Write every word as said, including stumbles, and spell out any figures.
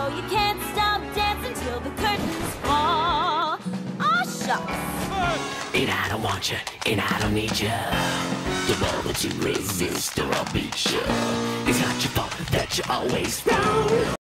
so you can't stop dancing till the curtains fall. Aw, shucks. And I don't want you, and I don't need you. The moment you resist or I'll beat you. It's not your fault that you're always wrong.